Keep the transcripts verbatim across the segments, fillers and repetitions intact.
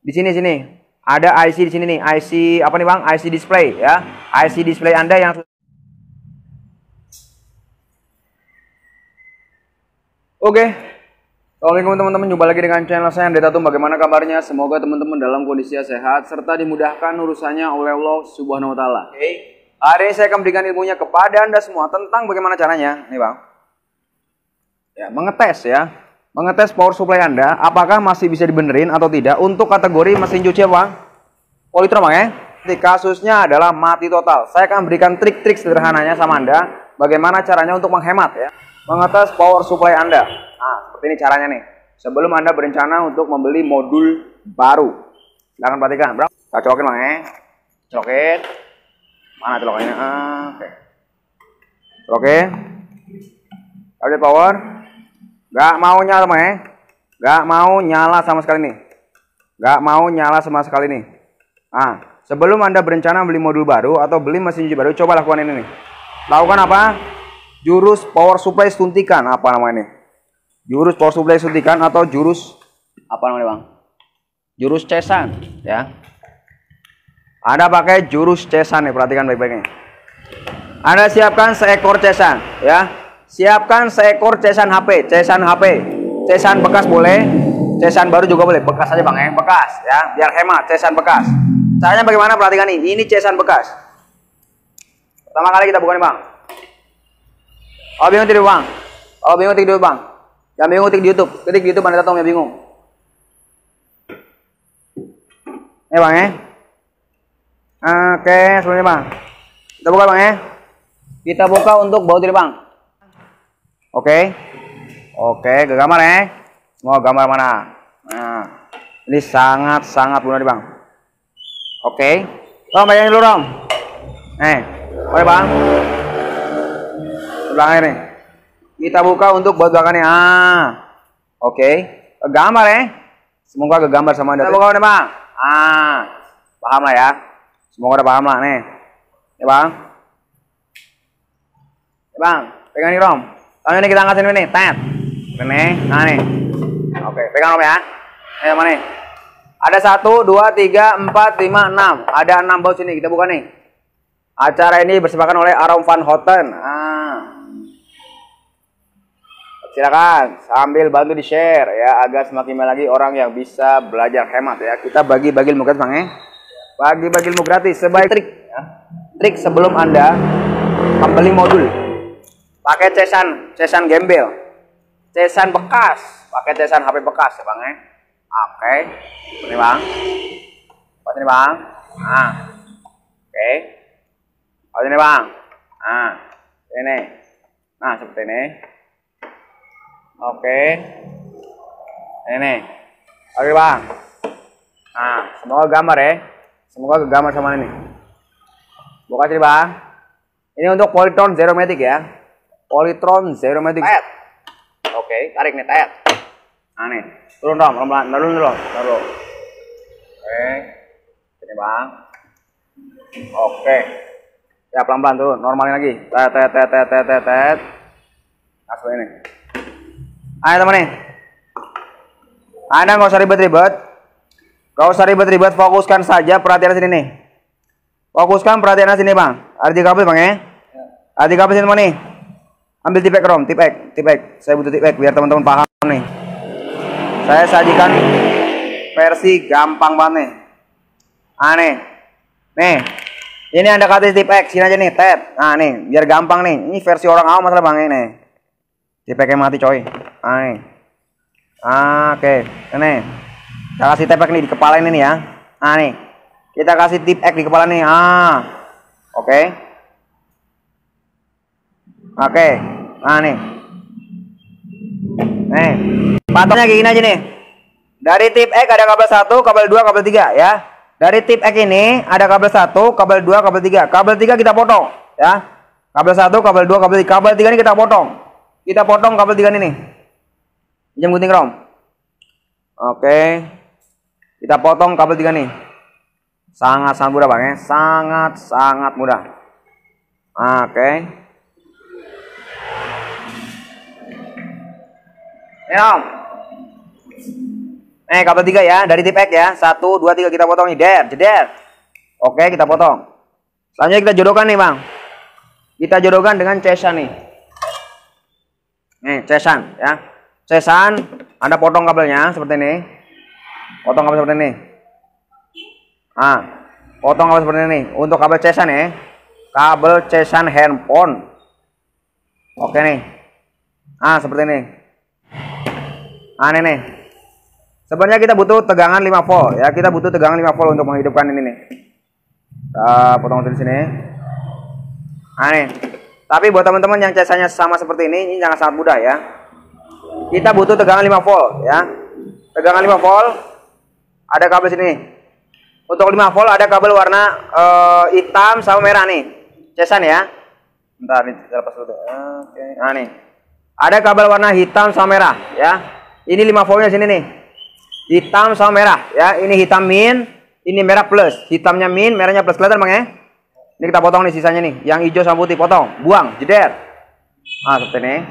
Di sini sini. Ada I C di sini nih. I C apa nih, Bang? I C display ya. I C display Anda yang Oke. Assalamualaikum teman-teman, jumpa lagi dengan channel saya Andrea Tatum. Bagaimana kabarnya? Semoga teman-teman dalam kondisi sehat serta dimudahkan urusannya oleh Allah Subhanahu wa taala. Oke. Hari ini saya akan berikan ilmunya kepada Anda semua tentang bagaimana caranya, nih Bang. Ya, mengetes ya. Mengetes power supply Anda apakah masih bisa dibenerin atau tidak untuk kategori mesin cuci apa? Polytron, Bang ya. Jadi kasusnya adalah mati total. Saya akan berikan trik-trik sederhananya sama Anda bagaimana caranya untuk menghemat ya. Mengetes power supply Anda. Nah, seperti ini caranya nih. Sebelum Anda berencana untuk membeli modul baru. Silahkan perhatikan, Bro. Kita colokin, Bang ya. Colokin. Mana colokannya? Ah, oke. Okay. Colokin. Update power. Gak mau nyala, Bang ya. Gak mau nyala sama sekali nih. Gak mau nyala sama sekali nih. Nah, sebelum Anda berencana beli modul baru atau beli mesin cuci baru, coba lakukan ini nih. Lakukan apa? Jurus power supply suntikan, apa namanya nih? Jurus power supply suntikan atau jurus apa namanya, Bang? Jurus cesan, ya. Anda pakai jurus cesan nih, perhatikan baik-baiknya. Anda siapkan seekor cesan, ya. Siapkan seekor cesan H P, cesan H P, cesan bekas boleh, cesan baru juga boleh, bekas aja Bang ya, bekas ya, biar hemat, cesan bekas. Caranya bagaimana? Perhatikan nih, ini cesan bekas. Pertama kali kita buka nih Bang. Oh bingung tidur Bang, oh bingung tidur Bang, jangan bingung ketik di YouTube, ketik di YouTube Anda tahu ya bingung. Ini Bang ya. Oke, sebelumnya Bang, kita buka Bang ya. Kita buka untuk baut ini Bang. Oke, oke, ke gambar ya. Mau gambar mana? Nah, ini sangat sangat mudah nih Bang. Oke, Rom bayangin dulu Rom. Eh, boleh Bang. Belakangnya nih. Kita buka untuk buat belakangnya. Ah, oke, ke gambar ya. Semoga ke gambar sama Anda. Kita buka nih Bang. Ah, paham lah ya. Semoga udah paham lah nih. Ya Bang. Ya Bang, pegang nih Rom. Lalu ini kita angkatin ini, tet, ini, nah nih, oke, pegang Om ya, ini mana nih? Ada satu, dua, tiga, empat, lima, enam, ada enam baut sini, kita buka nih. Acara ini dipersembahkan oleh Aram Van Houten. Ah. Silakan sambil bantu di share ya agar semakin banyak lagi orang yang bisa belajar hemat ya. Kita bagi-bagi ilmu gratis Bang ya, bagi-bagi ilmu gratis sebaik trik, ya. Trik sebelum Anda membeli modul. Pakai cesan, cesan gembel, cesan bekas, pakai cesan H P bekas ya Bang ya. Oke, ini Bang, buat ini Bang, nah, oke, buat ini Bang, nah, ini, nah seperti ini, oke, ini, oke Bang, nah semoga gambar ya, semoga gambar sama ini, buka sini Bang, ini untuk Polytron Zeromatic ya. Polytron Zeromatic. Tet. Oke, tarik nih tet. Nah nih, turun dong, pelan-pelan, turun dulu, dulu. Oke, ini Bang. Oke, ya pelan-pelan turun, normalin lagi. Tet, tet, tet, tet, tet, tet, tet. Langsung ini. Ayo teman nih. Anda nggak usah ribet-ribet, nggak usah ribet-ribet, fokuskan saja perhatian sini nih. Fokuskan perhatian sini Bang. Ada di kabel Bang ya. Ada di kabel sini teman nih. Ambil tipek Rom, tipek, tipek. Saya butuh tipek biar teman-teman paham nih. Saya sajikan versi gampang banget nih. Ah nih, nih. Ini Anda kasih tipek, sini aja nih, tet. Nah nih, biar gampang nih. Ini versi orang awam masalah Bang ini. Tipeknya mati coy. Ah nih. Ah, oke, okay. Ini. Kita kasih tipek nih di kepala ini nih ya. Ah nih. Kita kasih tipek di kepala nih. Ah, oke. Okay. Oke, nah nih, nih, patoknya kayak gini aja nih. Dari tip X ada kabel satu, kabel dua, kabel tiga ya. Dari tip X ini ada kabel satu, kabel dua, kabel tiga. Kabel tiga kita potong ya. Kabel satu, kabel dua, kabel tiga. Kabel tiga ini kita potong. Kita potong kabel tiga ini nih. Jam gunting Rom. Oke, kita potong kabel tiga nih. Sangat sangat mudah Bang ya, sangat sangat mudah. Oke. Ini Om. Eh, kabel tiga ya, dari tip X ya. Satu, dua, tiga kita potong nih, der, jeder. Oke, kita potong. Selanjutnya kita jodohkan nih, Bang. Kita jodohkan dengan cesan nih. Nih, cesan ya. Cesan, Anda potong kabelnya seperti ini. Potong kabel seperti ini. Ah, potong kabel seperti ini. Untuk kabel cesan ya. Kabel cesan handphone. Oke nih. Ah, seperti ini. Ah, ini nih. Sebenarnya kita butuh tegangan lima volt ya. Kita butuh tegangan lima volt untuk menghidupkan ini nih. Kita potong dari sini. Nah, nih. Tapi buat teman-teman yang cesannya sama seperti ini, ini jangan sangat mudah ya. Kita butuh tegangan lima volt ya. Tegangan lima volt. Ada kabel sini. Untuk lima volt ada kabel warna uh, hitam sama merah nih. Cesan ya. Bentar nih, kita lepas dulu. Oke. Nah, nih. Ada kabel warna hitam sama merah ya. Ini lima voltnya sini nih. Hitam sama merah ya. Ini hitam min, ini merah plus. Hitamnya min, merahnya plus. Kelihatan Bang ya? Ini kita potong nih sisanya nih. Yang hijau sama putih potong, buang, jeder. Nah, seperti ini.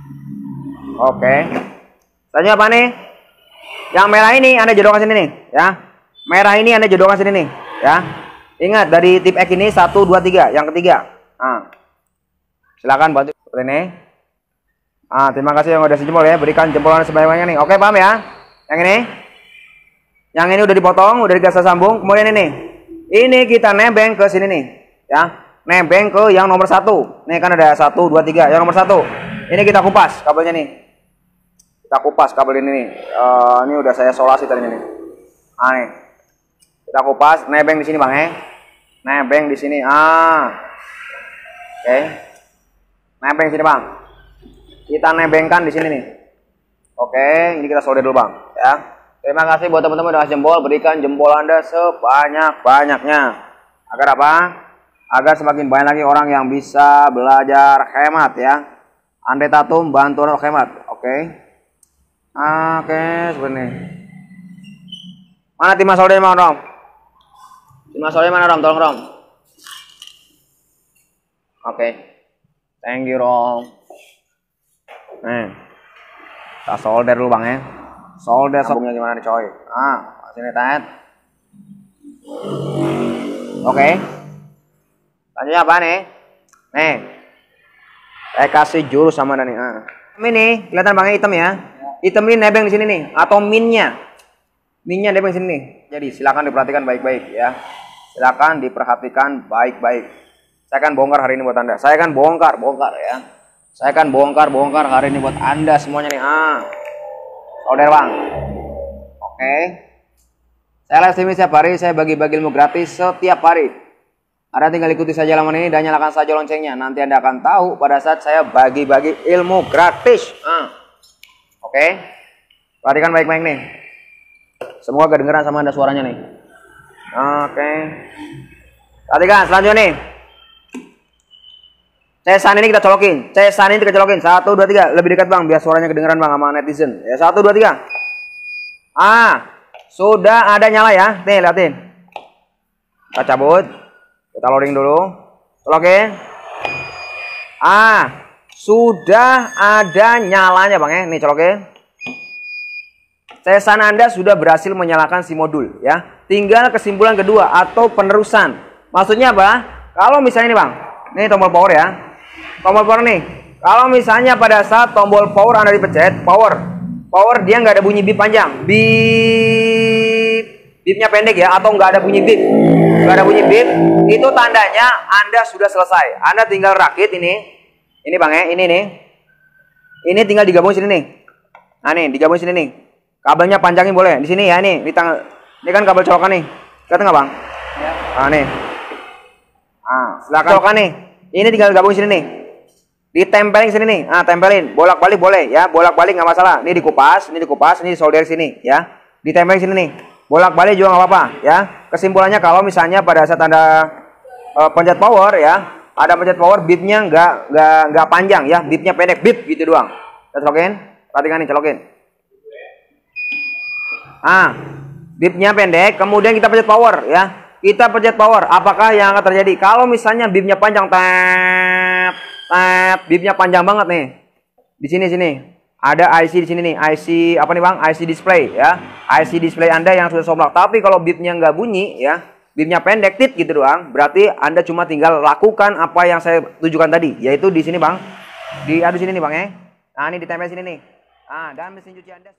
Oke. Selanjutnya apa nih? Yang merah ini Anda jodohkan sini nih, ya. Merah ini Anda jodohkan sini nih, ya. Ingat dari tip X ini satu, dua, tiga. Yang ketiga. Nah. Silakan bantu seperti ini. Ah, terima kasih yang udah sejempol ya. Berikan jempolan sebanyak-banyaknya nih. Oke, paham ya? Yang ini. Yang ini udah dipotong, udah digasah sambung. Kemudian ini. Ini kita nebeng ke sini nih. Ya, nebeng ke yang nomor satu. Nih kan ada satu, dua, tiga. Yang nomor satu. Ini kita kupas kabelnya nih. Kita kupas kabel ini nih. Uh, ini udah saya solasi tadi nih. Ah nih. Kita kupas, nebeng di sini Bang ya. Nebeng di sini. Ah. Oke. Okay. Nebeng sini Bang. Kita nebengkan di sini nih. Oke, okay. Ini kita solder dulu Bang. Ya. Terima kasih buat teman-teman udah jempol. Berikan jempol Anda sebanyak-banyaknya. Agar apa? Agar semakin banyak lagi orang yang bisa belajar hemat ya. Andre Tatum bantu orang hemat. Oke. Okay. Oke, okay, seperti ini. Mana tim solder mana Rom? Tim solder mana Rom? Tolong Rom. Oke. Okay. Thank you Rom. Nih. Kita solder dulu Bang ya. Solder sambungnya gimana nih coy? Ah, sini tet. Oke. Okay. Selanjutnya apa nih? Nih. Saya kasih jurus sama nih. Ah. Ini kelihatan Bang hitam ya. Hitam ini nebeng di sini nih atau minnya. Minnya nebeng sini nih. Jadi silakan diperhatikan baik-baik ya. Silakan diperhatikan baik-baik. Saya akan bongkar hari ini buat Anda. Saya akan bongkar, bongkar ya. Saya akan bongkar, bongkar hari ini buat Anda semuanya nih. Ah. Solder Bang. Oke. Saya live streaming setiap hari, saya bagi-bagi ilmu gratis setiap hari. Anda tinggal ikuti saja laman ini dan nyalakan saja loncengnya. Nanti Anda akan tahu pada saat saya bagi-bagi ilmu gratis. Ah. Oke. Perhatikan baik-baik nih. Semoga kedengeran sama Anda suaranya nih. Oke. Perhatikan selanjutnya nih. Cesan ini kita colokin. Cesan ini kita colokin. Satu, dua, tiga. Lebih dekat Bang, biar suaranya kedengeran Bang sama netizen. Ya, satu, dua, tiga. Ah, sudah ada nyala ya. Nih, liatin. Kita cabut. Kita loading dulu. Colokin. Ah, sudah ada nyalanya Bang ya. Nih, colokin. Cesan Anda sudah berhasil menyalakan si modul ya. Tinggal kesimpulan kedua atau penerusan. Maksudnya apa? Kalau misalnya ini Bang. Ini tombol power ya. Tombol power nih. Kalau misalnya pada saat tombol power Anda dipencet, power, power dia nggak ada bunyi bip panjang, bip, bipnya pendek ya, atau nggak ada bunyi bip, nggak ada bunyi bip, itu tandanya Anda sudah selesai. Anda tinggal rakit ini, ini Bang ya, ini nih, ini tinggal digabung sini nih. Nah nih, digabung sini nih. Kabelnya panjangin boleh di sini ya, ini, ini tang, ini kan kabel colokan nih, kelihatan nggak Bang? Ya. Nah nih, ah silakan colokan nih, ini tinggal gabung sini nih. Ditempelin sini nih, ah tempelin, bolak-balik boleh ya, bolak-balik nggak masalah. Ini dikupas, ini dikupas, ini solder sini ya, ditempelin sini nih, bolak-balik juga nggak apa-apa ya. Kesimpulannya kalau misalnya pada saat Anda uh, pencet power ya, ada pencet power, bipnya nggak nggak nggak panjang ya, bipnya pendek, bip gitu doang. Kita colokin, perhatikan nih, colokin. Ah, bipnya pendek, kemudian kita pencet power ya. Kita pencet power, apakah yang akan terjadi? Kalau misalnya bipnya panjang, tap, tap, bipnya panjang banget nih. Di sini sini. ada I C di sini nih, I C apa nih Bang? I C display ya. I C display Anda yang sudah somplak. Tapi kalau bipnya nggak bunyi ya, bipnya pendek tit gitu doang, berarti Anda cuma tinggal lakukan apa yang saya tujukan tadi, yaitu di sini Bang. Di aduh sini nih Bang ya. Nah, ini ditempel sini nih. Ah, dan mesin cuci Anda